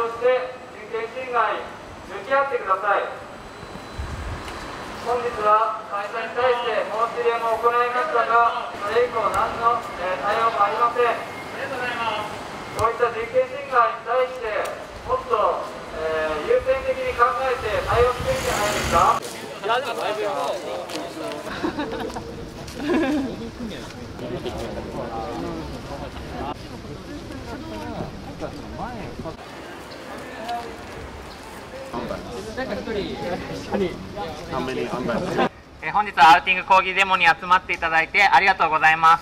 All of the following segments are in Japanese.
応して人権侵害に向き合ってください。本日は会社に対して申し入れも行いましたが、それ以降何の対応もありません。こういった人権侵害に対してもっと優先的に考えて対応すべきじゃないですか。いやでもだいぶ本日はアウティング抗議デモに集まっていただいてありがとうございます。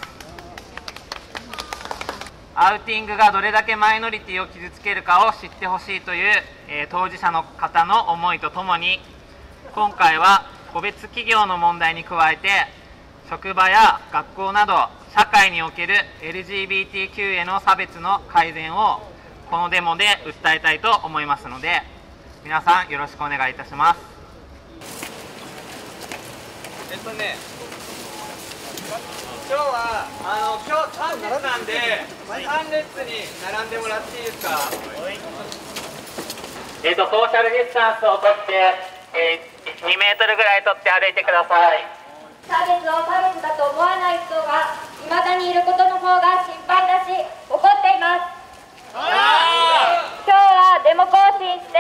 アウティングがどれだけマイノリティを傷つけるかを知ってほしいという、当事者の方の思いとともに、今回は個別企業の問題に加えて職場や学校など社会における LGBTQ への差別の改善をこのデモで訴えたいと思いますので、皆さんよろしくお願いいたします。 今日は今日3列なんで3列に並んでもらっていいですか。 ソーシャルディスタンスをとって、2メートルぐらい取って歩いてください。 差別を差別だと思わない人が未だにいることの方が心配だし怒っています。今日はデモ行進して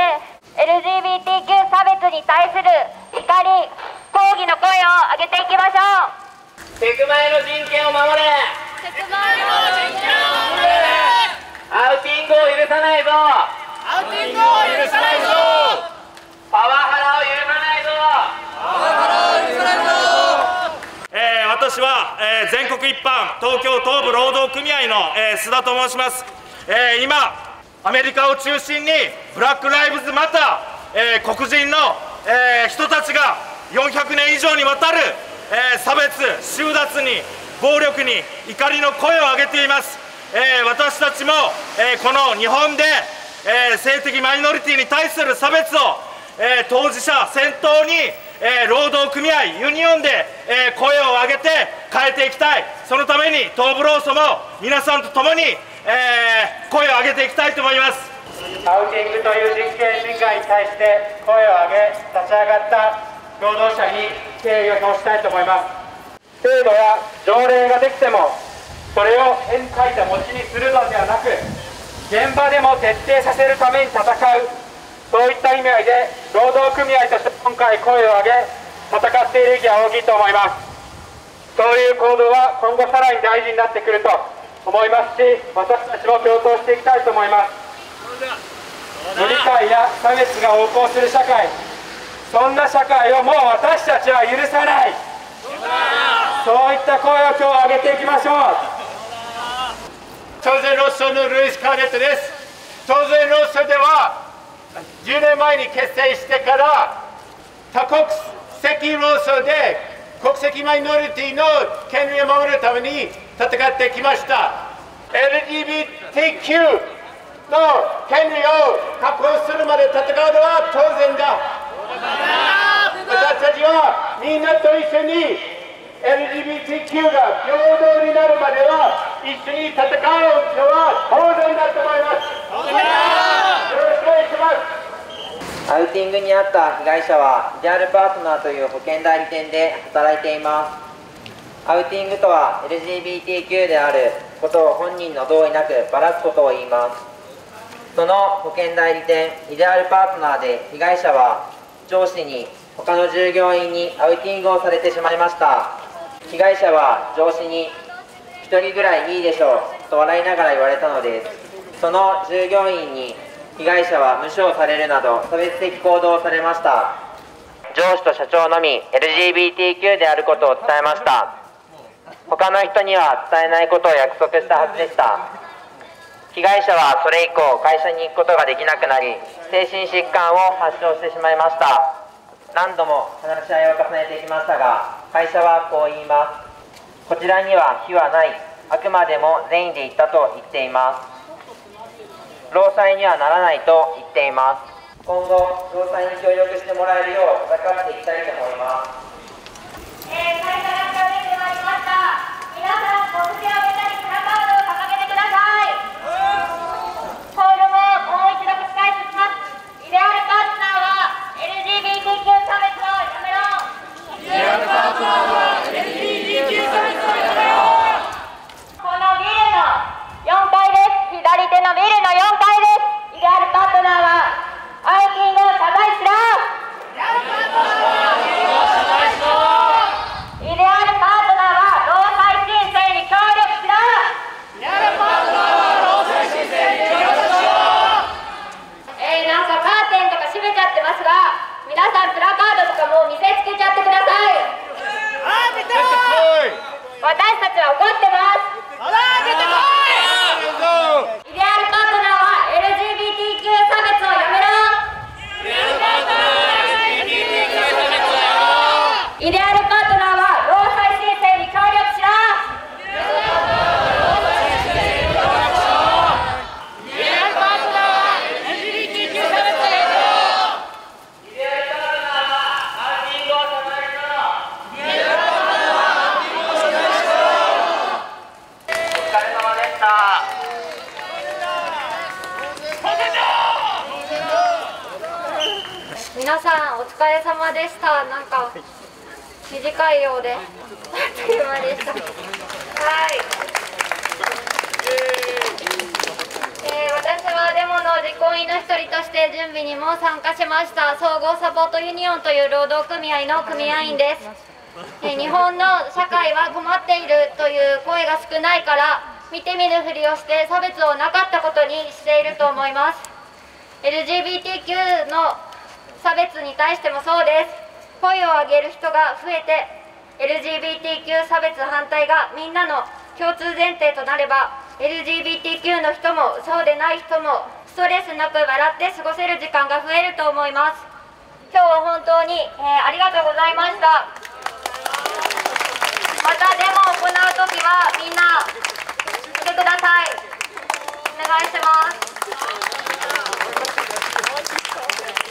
LGBTQ 差別に対する怒り、抗議の声を上げていきましょう。 セクマイの人権を守れ。 セクマイの人権を守れ。 アウティングを許さないぞ。 アウティングを許さないぞ。 パワハラを許さないぞ。 パワハラを許さないぞ。 私は、全国一般東京東部労働組合の、須田と申します。今アメリカを中心にブラック・ライブズ・マター、黒人の、人たちが400年以上にわたる、差別、収奪に暴力に怒りの声を上げています。私たちも、この日本で、性的マイノリティに対する差別を、当事者先頭に、労働組合ユニオンで、声を上げて変えていきたい。そのために東部労組も皆さんと共に、声を上げていきたいと思います。 アウティングという人権侵害に対して声を上げ立ち上がった労働者に敬意を表したいと思います。制度や条例ができてもそれを絵に描いた餅にするのではなく、現場でも徹底させるために戦う、そういった意味合いで労働組合として今回声を上げ戦っている意義は大きいと思います。そういう行動は今後さらに大事になってくると思いますし、私たちも共闘していきたいと思います。無理解や差別が横行する社会、そんな社会をもう私たちは許さない、そういった声を今日上げていきましょう。 朝鮮労組のルイス・カーネットです。朝鮮労組では10年前に結成してから多国籍労組で国籍マイノリティの権利を守るために戦ってきました。 LGBTQ の権利を確保するまで戦うのは当然だ。私たちはみんなと一緒に LGBTQ が平等になるまでは一緒に戦うのは当然だと思います。よろしくお願いします。 アウティングにあった被害者はイデアルパートナーという保険代理店で働いています。アウティングとは LGBTQ であることを本人の同意なくばらすことを言います。その保険代理店イデアルパートナーで被害者は上司に他の従業員にアウティングをされてしまいました。被害者は上司に1人ぐらいいいでしょうと笑いながら言われたのです。その従業員に被害者は無視をされるなど差別的行動をされました。上司と社長のみ LGBTQ であることを伝えました。他の人には伝えないことを約束したはずでした。被害者はそれ以降会社に行くことができなくなり、精神疾患を発症してしまいました。何度も話し合いを重ねてきましたが、会社はこう言います。こちらには非はない、あくまでも善意で言ったと言っています。労災にはならないと言っています。今後労災に協力してもらえるよう戦っていきたいと思います。 会社が近づいてまいりました。皆さん、拳を上げたりプラカードを掲げてください。コールももう一度繰り返し私たちは怒ってます。イデアルパートナーは LGBTQ 差別をやめろ。イデアルパートナーは労災申請に協力しろ。皆さんお疲れ様でした。なんか短いようであっという間でした。はい。私はデモの実行委員の一人として準備にも参加しました総合サポートユニオンという労働組合の組合員です。日本の社会は困っているという声が少ないから見て見ぬふりをして差別をなかったことにしていると思います。 LGBTQ の差別に対してもそうです。声を上げる人が増えて LGBTQ 差別反対がみんなの共通前提となれば LGBTQ の人もそうでない人もストレスなく笑って過ごせる時間が増えると思います。今日は本当に、ありがとうございました。またデモを行うときはみんな来てください。お願いします。